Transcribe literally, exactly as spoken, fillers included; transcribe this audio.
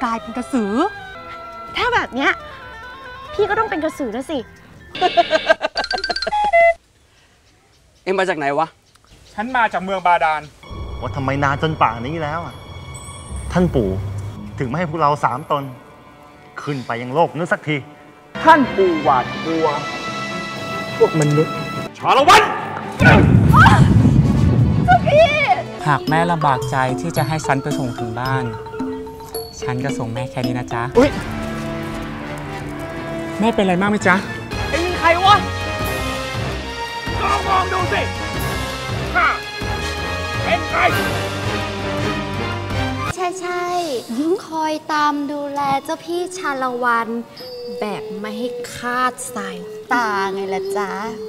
กลายเป็นกระสือถ้าแบบเนี้ยพี่ก็ต้องเป็นกระสือแล้วสิเอ็งมาจากไหนวะฉันมาจากเมืองบาดาลว่าทำไมนานจนป่านนี้แล้วอ่ะท่านปู่ถึงไม่ให้พวกเราสามตนขึ้นไปยังโลกนึกสักทีท่านปู่หวาดกลัวพวกมนุษย์ชาละวันเจ้าพี่หากแม่ลำบากใจที่จะให้ฉันไปส่งถึงบ้านฉันก็ส่งแม่แค่นี้นะจ๊ะอุ้ยแม่เป็นอะไรมากไหมจ๊ะไอ้นี่ใครวะลองมองดูสิข้าเป็นใครใช่ใช่คอยตามดูแลเจ้าพี่ชาละวันแบบไม่ให้คาดสายตาไงล่ะจ๊ะ